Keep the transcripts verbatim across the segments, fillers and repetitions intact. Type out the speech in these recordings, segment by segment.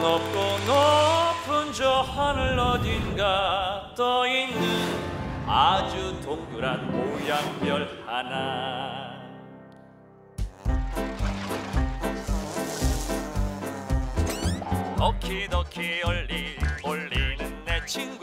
높고 높은 저 하늘 어딘가 떠있는 아주 동그란 모양별 하나. 도키도키 올리 올리는 내 친구,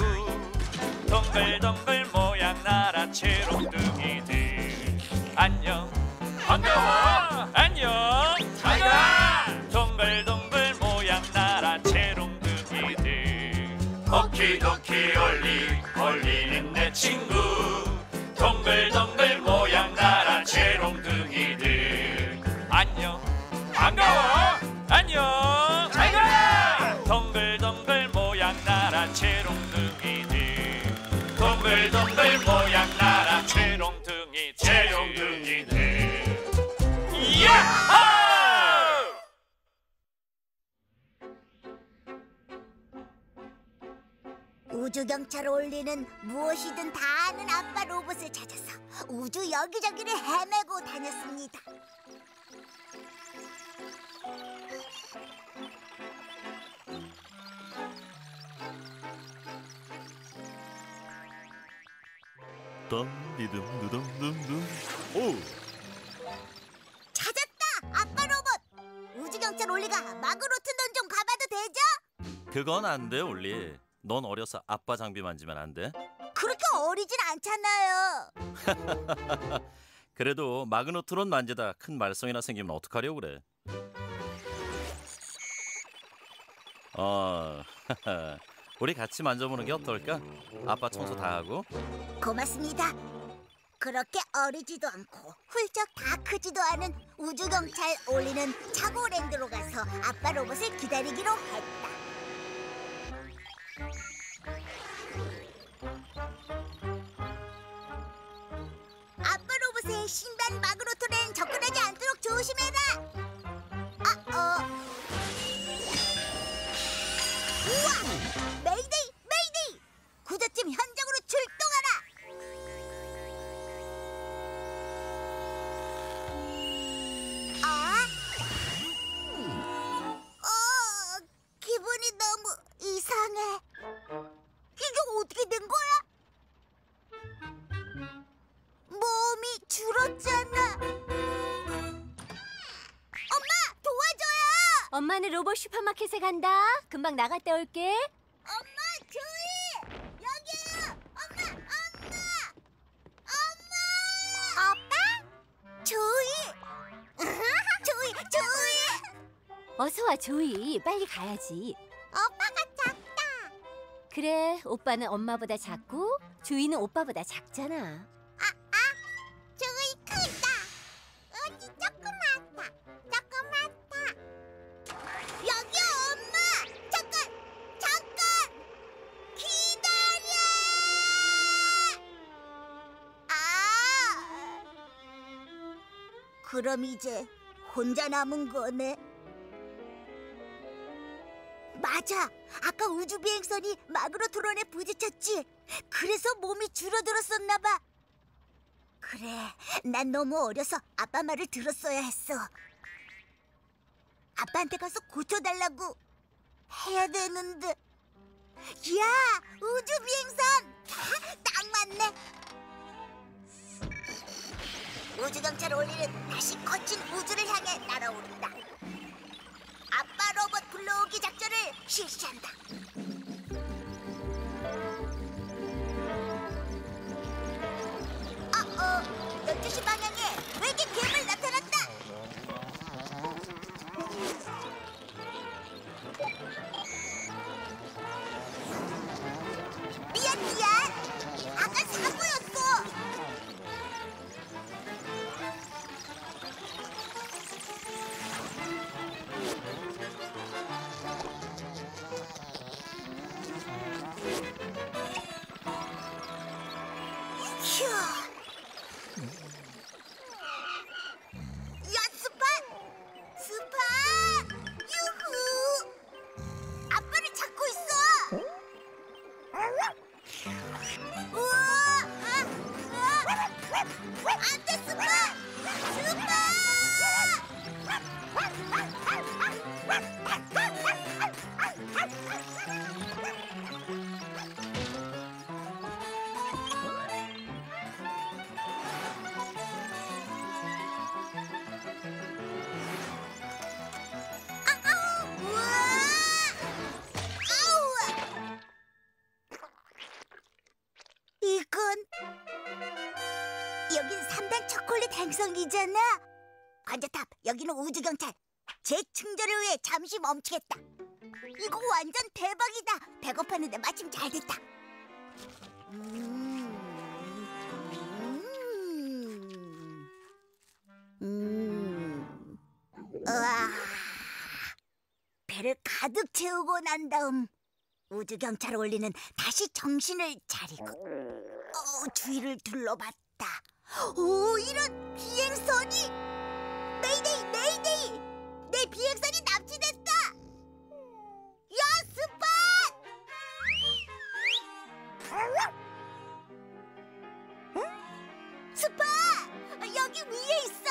동글동글 모양 나라 체롱둥이들. 안녕 반가워. 안녕 잘가. 동글동글 모양 나라 체롱둥이들. 도키도키 올리 올리는 내 친구, 동글동글 모양 나라 체롱둥이들. 안녕 반가워. 안녕 잘가. 동글동글 모양 나라 체롱둥이들. 동글동글 모양 나라 체롱둥이 체롱둥이들. 야호! 우주경찰 올리는 무엇이든 다 아는 아빠 로봇을 찾아서 우주 여기저기를 헤매고 다녔습니다. 덤디듬두덤둠둠. 오! 찾았다! 아빠 로봇! 우주경찰 올리가 마그로트론 좀 가봐도 되죠? 그건 안 돼, 올리. 넌 어려서 아빠 장비 만지면 안 돼. 그렇게 어리진 않잖아요. 그래도 마그노트론 만지다 큰 말썽이나 생기면 어떡하려고 그래. 어, 우리 같이 만져보는 게 어떨까? 아빠 청소 다 하고. 고맙습니다. 그렇게 어리지도 않고 훌쩍 다 크지도 않은 우주경찰 올리는 차고랜드로 가서 아빠 로봇을 기다리기로 했다. 아빠 로봇의 신단 마그로트론엔 접근하지 않도록 조심해라. 아, 어. 우와! 메이데이! 메이데이! 구조팀 현장으로 출동하라! 아? 어, 기분이 너무 이상해. 이게 어떻게 된 거야? 몸이 줄었잖아. 엄마, 도와줘요. 엄마는 로봇 슈퍼마켓에 간다. 금방 나갔다 올게. 엄마, 조이! 여기에요! 엄마, 엄마! 엄마! 아빠? 조이! 조이, 조이! 어서 와, 조이. 빨리 가야지. 오빠가 작다. 그래, 오빠는 엄마보다 작고 조이는 오빠보다 작잖아. 조이 크다. 어디 조그맣다. 조그맣다. 여기요, 엄마! 잠깐! 잠깐! 기다려! 아! 그럼 이제 혼자 남은 거네. 맞아. 아까 우주 비행선이 마그로트론에 부딪혔지. 그래서 몸이 줄어들었었나 봐. 그래, 난 너무 어려서 아빠 말을 들었어야 했어. 아빠한테 가서 고쳐달라고 해야 되는데. 야, 우주 비행선! 딱 맞네. 우주경찰 올리는 다시 거친 우주를 향해 날아오른다. 아빠 로봇 불러오기 작전을 실시한다. 어, 어, 열두 시 방향에 외계 괴물 나타났다. 미안, 미안. 아까 사고였어. 휴. 플래닛 행성이잖아. 관자탑, 여기는 우주경찰. 재충전을 위해 잠시 멈추겠다. 이거 완전 대박이다. 배고팠는데 마침 잘 됐다. 음, 음, 음. 우와. 배를 가득 채우고 난 다음 우주경찰 올리는 다시 정신을 차리고 어, 주위를 둘러봤다. 오, 이런 비행선이! 메이데이, 메이데이! 내 비행선이 납치됐다! 야, 스팟! 스팟! 여기 위에 있어!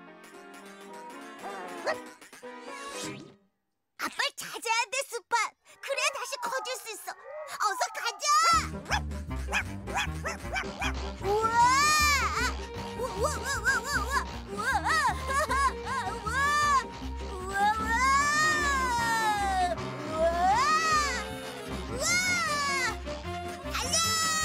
아빠를 찾아야 돼, 스팟! 그래야 다시 커질 수 있어! 어서 가자! 우와! 우와, 우와, 우와, 우와, 우와! 우와! 우와, 우와! 우와! 달려!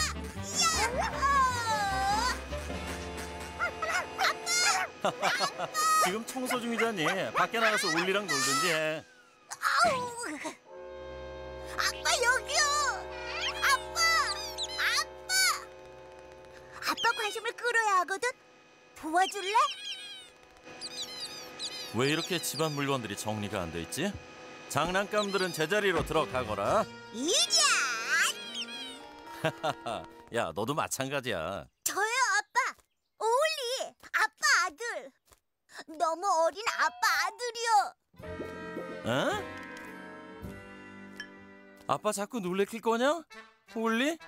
야호! 지금 청소 중이잖니. 밖에 나가서 울리랑 놀든지 해. 아우! 아빠 여기요! 아빠! 아빠! 아빠 관심을 끌어야 하거든? 도와줄래? 왜 이렇게 집안 물건들이 정리가 안 돼 있지? 장난감들은 제자리로 들어가거라. 이리야! 야, 너도 마찬가지야. 저요 아빠! 오울리! 아빠 아들! 너무 어린 아빠 아들이요! 어? 아빠 자꾸 놀래킬 거냐? 올리?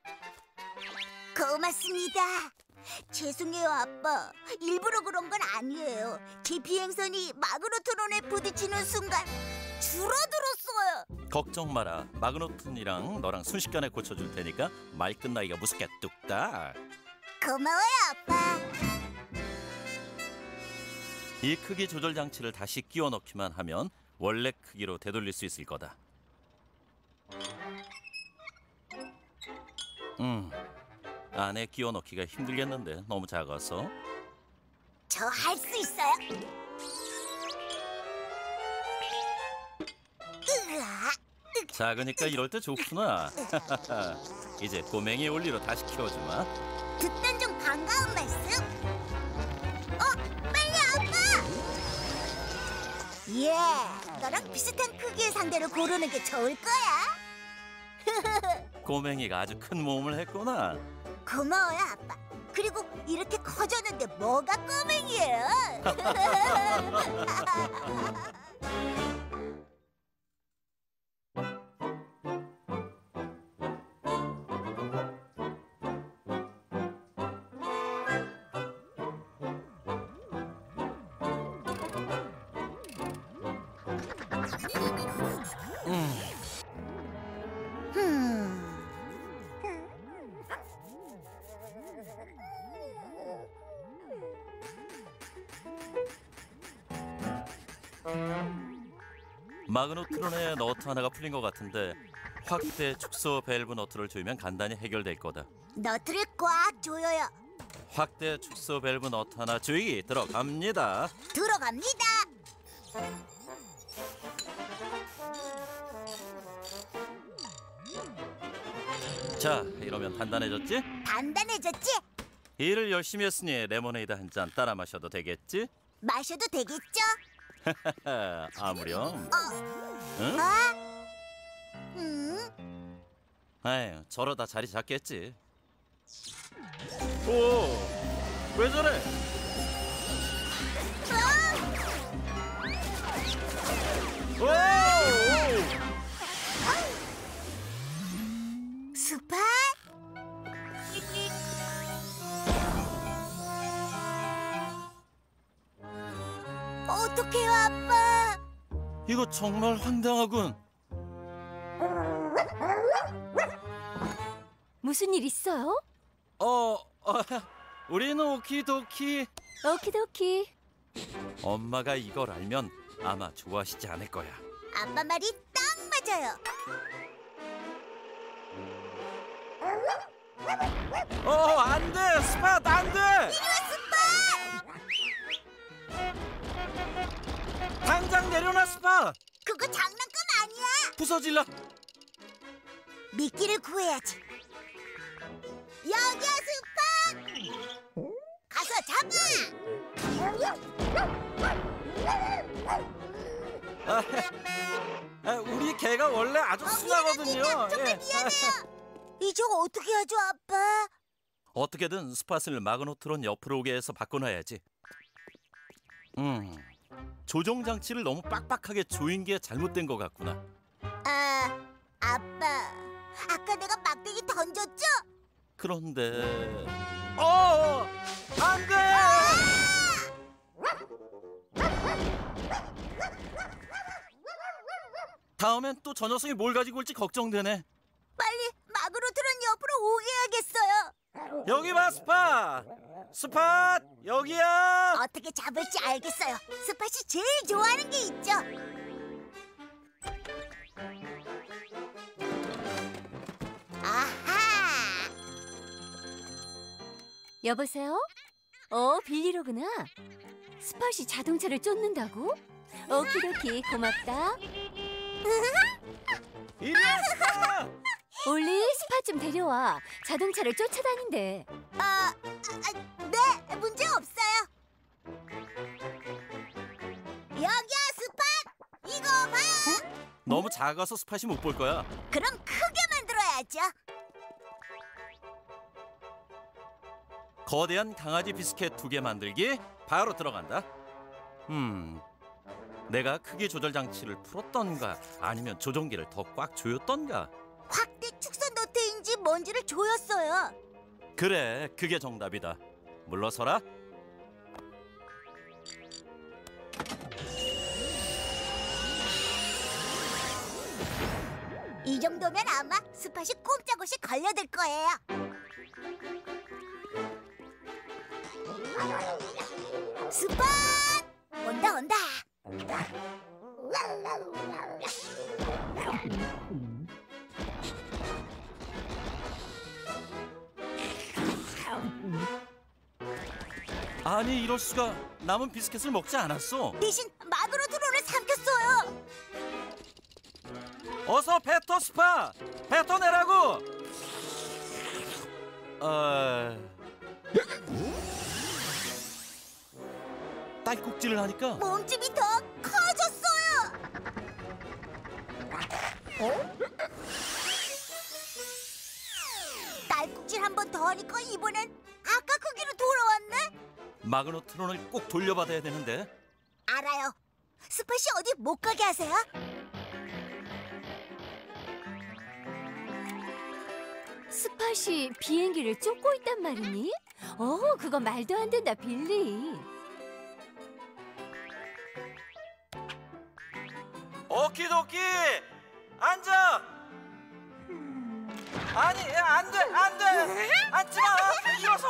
고맙습니다. 죄송해요 아빠. 일부러 그런 건 아니에요. 제 비행선이 마그로트론에 부딪히는 순간 줄어들었어요. 걱정 마라. 마그노튼이랑 너랑 순식간에 고쳐줄 테니까 말 끝나기가 무섭게 뚝딱. 고마워요 아빠. 이 크기 조절 장치를 다시 끼워 넣기만 하면 원래 크기로 되돌릴 수 있을 거다. 음, 안에 끼워 넣기가 힘들겠는데 너무 작아서. 저 할 수 있어요. 으아, 작으니까 이럴 때 좋구나. 이제 꼬맹이 올리로 다시 키워주마. 듣던 중 반가운 말씀. 어, 빨리 아빠. 예, 너랑 비슷한 크기의 상대를 고르는 게 좋을 거야. 꼬맹이가 아주 큰 모험을 했구나. 고마워요 아빠. 그리고 이렇게 커졌는데 뭐가 꼬맹이에요? 마그노트론에 너트 하나가 풀린 것 같은데 확대 축소 밸브 너트를 조이면 간단히 해결될 거다. 너트를 꽉 조여요. 확대 축소 밸브 너트 하나 조이기 들어갑니다. 들어갑니다. 자, 이러면 단단해졌지? 단단해졌지? 일을 열심히 했으니 레모네이드 한 잔 따라 마셔도 되겠지? 마셔도 되겠죠? 아무렴. 어? 응? 아? 음? 아유, 저러다 자리 잡겠지. 오, 왜 저래? 오! 스팟? 어떡해요 아빠? 이거 정말 황당하군. 무슨 일 있어요? 어, 어 우리는 오키도키. 오키도키. 엄마가 이걸 알면 아마 좋아하시지 않을 거야. 아빠 말이 딱 맞아요. 어, 안 돼! 스팟, 안 돼! 이리 와 스팟! 스팟! 그거 장난감 아니야. 부서질라. 미끼를 구해야지. 여기야 스팟. 가서 잡아. 아, 아, 우리 개가 원래 아주 순하거든요. 정말 예. 미안해요. 이제 어떻게 하죠, 아빠? 어떻게든 스팟을 마그노트론 옆으로 오게 해서 바꿔놔야지. 음, 조종 장치를 너무 빡빡하게 조인 게 잘못된 것 같구나. 아, 아빠. 아까 내가 막대기 던졌죠? 그런데, 어, 안 돼! 다음엔 또 저 녀석이 뭘 가지고 올지 걱정되네. 빨리 마그로트론 옆으로 오게 해야겠어요. 여기 봐, 스팟! 스팟! 여기야! 어떻게 잡을지 알겠어요. 스팟이 제일 좋아하는 게 있죠. 아하! 여보세요? 어, 빌리로구나. 스팟이 자동차를 쫓는다고? 오키도키, 고맙다. 이리야, 스팟! 올리, 스팟 좀 데려와. 자동차를 쫓아다닌대. 아, 아, 네, 문제 없어요. 여기야, 스팟! 이거 봐요! 너무 작아서 스팟이 못 볼 거야. 그럼 크게 만들어야죠. 거대한 강아지 비스켓 두 개 만들기 바로 들어간다. 음, 내가 크기 조절 장치를 풀었던가 아니면 조종기를 더 꽉 조였던가. 확대 축선 너트인지 뭔지를 조였어요. 그래, 그게 정답이다. 물러서라. 이 정도면 아마 스팟이 꼼짝없이 걸려들 거예요. 스팟! 온다 온다. 아니, 이럴 수가. 남은 비스켓을 먹지 않았어. 대신 마그로트론을 삼켰어요. 어서 뱉어, 스파! 뱉어내라고! 어... 딸꾹질을 하니까 몸집이 더 커졌어요. 딸꾹질 한 번 더 하니까 이번엔 아까 크기로 돌아왔네. 마그노트론을 꼭 돌려받아야 되는데. 알아요. 스팟이 어디 못 가게 하세요? 스팟이 비행기를 쫓고 있단 말이니? 어, 그건 말도 안 된다, 빌리. 오키도키! 앉아! 아니, 안 돼, 안 돼! 앉지 마! 일어서!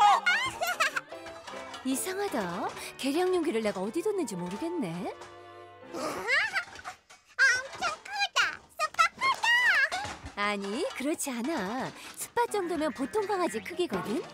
이상하다. 계량 용기를 내가 어디 뒀는지 모르겠네. 엄청 크다. 스팟 크다. 아니, 그렇지 않아. 스팟 정도면 보통 강아지 크기거든.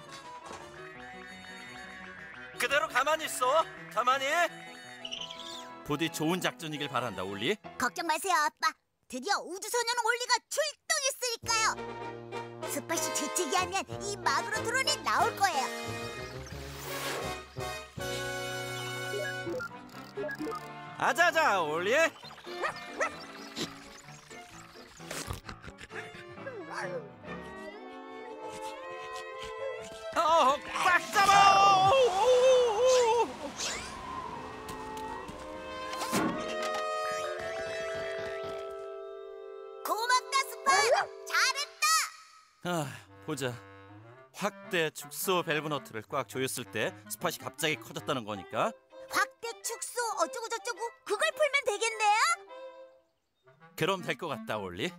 그대로 가만히 있어. 가만히. 부디 좋은 작전이길 바란다, 올리. 걱정 마세요, 아빠. 드디어 우주소년 올리가 출동했으니까요. 스팟이 재채기 하면 이 마그로트론이 나올 거예요. 아자자, 올리. 어, 꽉 잡아! 고맙다, 스팟. 잘했다. 아, 보자. 확대 축소 밸브 너트를 꽉 조였을 때 스팟이 갑자기 커졌다는 거니까. 확대 축소 어쩌고 저쩌고 그걸 풀면 되겠네요. 그럼 될 것 같다, 올리.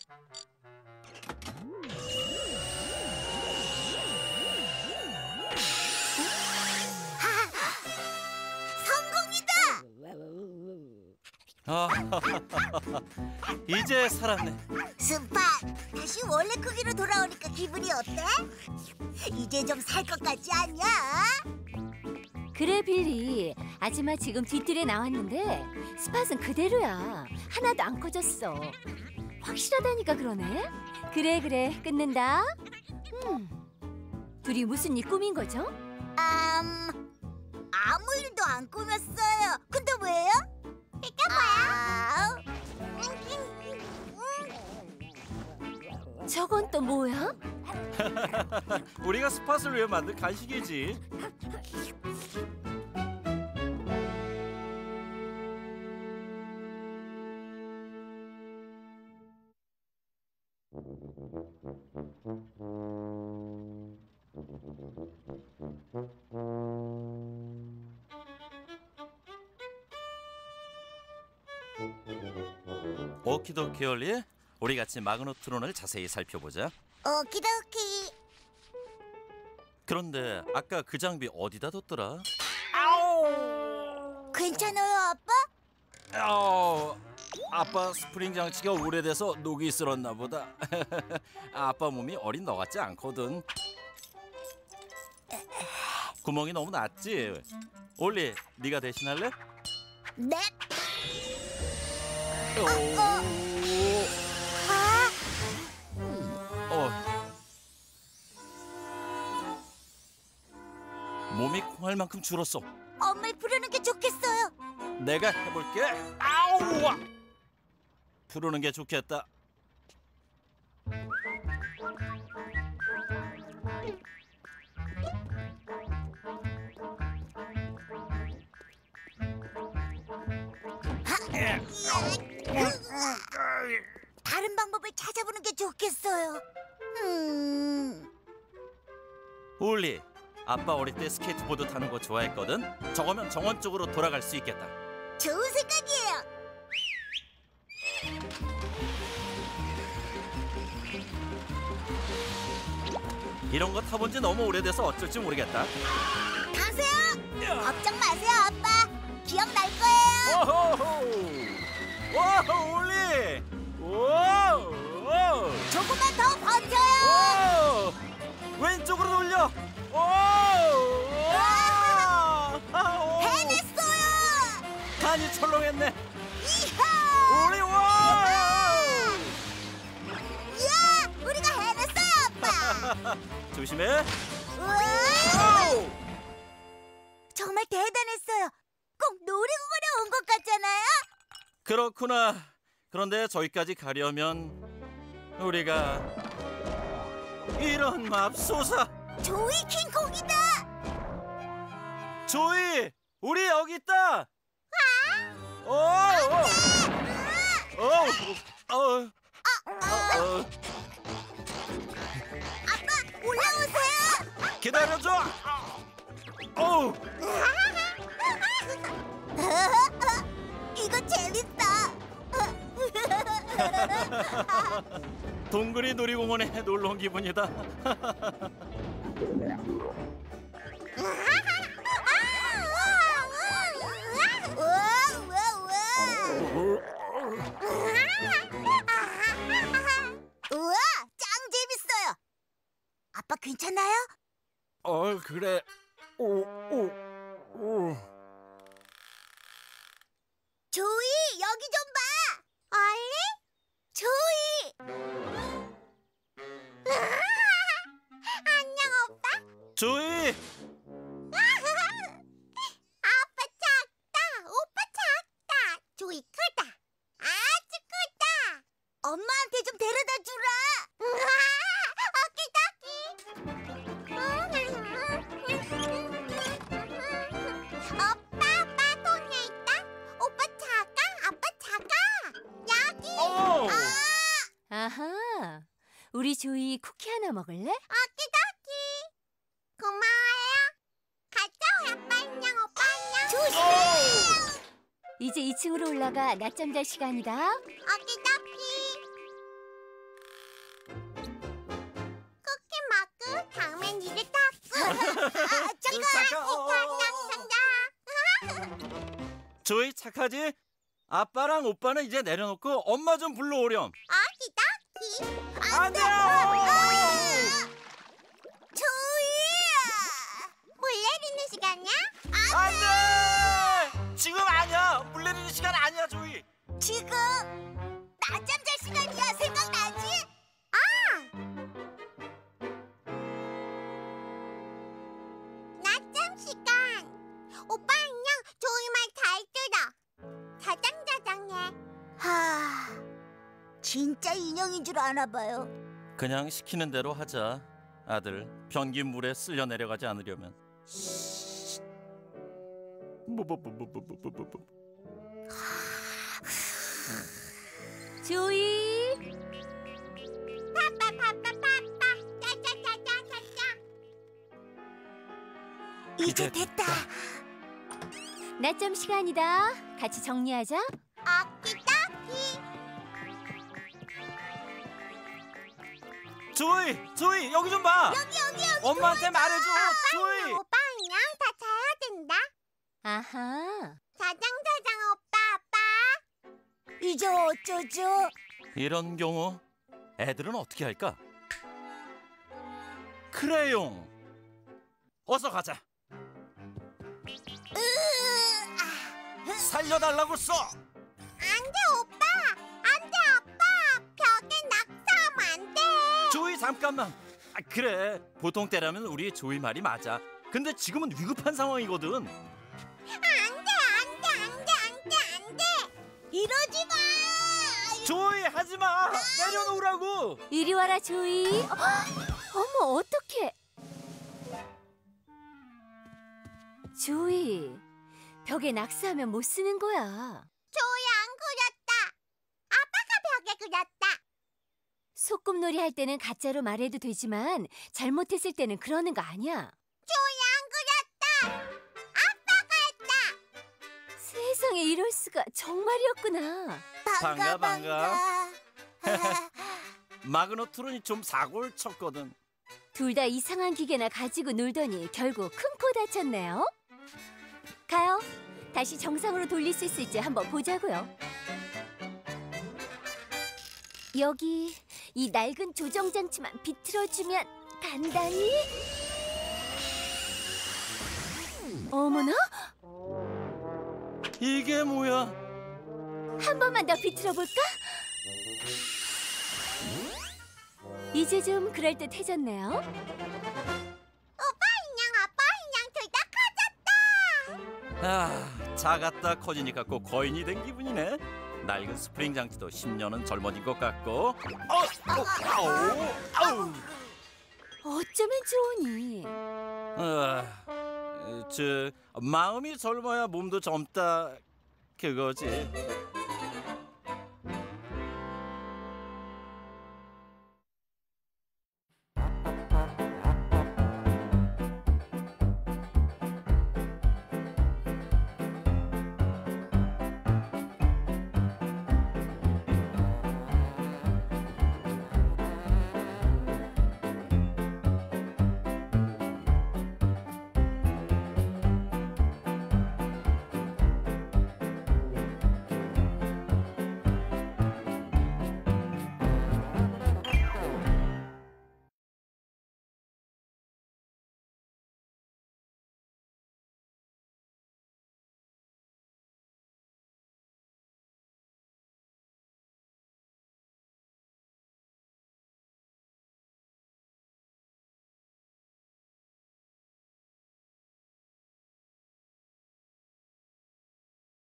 성공이다. 아, 이제 살았네. 스팟, 다시 원래 크기로 돌아오니까 기분이 어때? 이제 좀 살 것 같지 않냐? 그래, 빌리. 아줌마 지금 뒷뜰에 나왔는데 스팟은 그대로야. 하나도 안 커졌어. 확실하다니까 그러네. 그래 그래 끊는다. 음, 둘이 무슨 일 꾸민 거죠? 음, 아무 일도 안 꾸몄어요. 근데 왜요? 이게 뭐야? 저건 또 뭐야? 우리가 스팟을 위해 만든 간식이지. 오키도키 올리, 우리 같이 마그노트론을 자세히 살펴보자. 오키도키. 그런데 아까 그 장비 어디다 뒀더라? 괜찮아요, 아빠? 어, 아빠 스프링 장치가 오래돼서 녹이 슬었나 보다. 아빠 몸이 어린 너 같지 않거든. 구멍이 너무 낮지? 올리, 네가 대신할래? 네. 오. 아, 어. 몸이 콩할 만큼 줄었어. 엄마를 부르는 게 좋겠어요. 내가 해볼게. 아우! 부르는 게 좋겠다. 다른 방법을 찾아보는 게 좋겠어요. 음, 올리, 아빠 어릴 때 스케이트보드 타는 거 좋아했거든. 저거면 정원 쪽으로 돌아갈 수 있겠다. 좋은 생각이에요. 이런 거 타본 지 너무 오래돼서 어쩔지 모르겠다. 가세요. 걱정 마세요, 아빠. 기억날 거예요. 오호호! 오, 올리! 오! 오! 조금만 더 버텨요. 오! 왼쪽으로 돌려. 오! 아! 아, 오! 해냈어요. 간이 철렁했네. 이하! 올리 와! 야, 우리가 해냈어요, 아빠. 조심해. 우와! 오! 정말 대단했어요. 꼭 놀이공원에 온 것 같잖아요. 그렇구나. 그런데 저기까지 가려면 우리가 이런 맙소사. 조이 킹콩이다. 조이, 우리 여기 있다. 오, 오, 오, 어, 어, 아빠, 올라오세요. 기다려줘. 오, 이거 재밌다. 동그리 놀이공원에 놀러 온 기분이다. 우와, 짱 재밌어요. 아빠 괜찮아요? 어, 그래. 오, 오, 오. 조이, 여기 좀 봐. 얼리? 조이. 안녕, 오빠. 조이. 아빠 작다. 오빠 작다. 조이 크다. 아주 크다. 엄마한테 좀 데려다 주라. 오빠, 아빠 통에 있다. 오빠 작아. 아빠 작아. 여기. 오. 아하, 우리 조이 쿠키 하나 먹을래? 오키도키. 고마워요. 가자, 아빠 안녕, 오빠 안녕. 조심. 이제 이 층으로 올라가 낮잠 잘 시간이다. 오키도키. 쿠키 먹고 다음엔 이를 닦고. 아, 차가워. 잠깐. 조이 착하지? 아빠랑 오빠는 이제 내려놓고 엄마 좀 불러오렴. 오키도키. 안 돼요. 조이. 물 내리는 시간이야? 안 돼. 지금 낮잠 잘 시간이야. 생각나지? 낮잠 시간. 오빠 안녕. 조이 말 잘 들어. 자장자장해. 하, 진짜 인형인 줄 아나 봐요. 그냥 시키는 대로 하자. 아들, 변기 물에 쓸려 내려가지 않으려면. 뭐뭐뭐뭐뭐뭐뭐. 조이. 파파 파파 파파. 짜짜짜짜짜짜. 이제 이제 됐다. 낮잠 시간이다. 같이 정리하자. 아끼다끼. 조이, 조이, 여기 좀 봐. 여기 여기 여기. 엄마한테 말해줘. 조이. 오빠 안녕. 다 자야 된다. 아하. 자장자장 오빠 아빠. 이제 어쩌죠? 이런 경우 애들은 어떻게 할까? 크레용. 어서 가자. 살려달라고 써. 안돼 오빠. 안돼 아빠. 벽에 낙서하면 안 돼. 조이 잠깐만. 아, 그래, 보통 때라면 우리 조이 말이 맞아. 근데 지금은 위급한 상황이거든. 안돼 안돼 안돼 안돼 안돼. 이러지 마. 조이 하지 마. 내려놓으라고. 이리 와라 조이. 어, 어머 어떡해. 조이. 벽에 낙서하면 못 쓰는 거야. 조이 안 그렸다. 아빠가 벽에 그렸다. 소꿉놀이 할 때는 가짜로 말해도 되지만 잘못했을 때는 그러는 거 아니야. 조이 안 그렸다. 아빠가 했다. 세상에 이럴 수가. 정말이었구나. 반가, 반가. 반가. 마그너 트론이 좀 사고를 쳤거든. 둘 다 이상한 기계나 가지고 놀더니 결국 큰 코 다쳤네요. 가요. 다시 정상으로 돌릴 수 있을지 한번 보자고요. 여기 이 낡은 조정 장치만 비틀어주면 단단히. 어머나? 이게 뭐야? 한 번만 더 비틀어 볼까? 이제 좀 그럴듯해졌네요. 오빠 인형 아빠 인형 둘 다 커졌다. 아, 작았다 커지니까 꼭 거인이 된 기분이네. 낡은 스프링 장치도 십 년은 젊어진 것 같고. 어, 어, 아우, 아우. 어쩌면 좋으니. 아, 저 마음이 젊어야 몸도 젊다 그거지.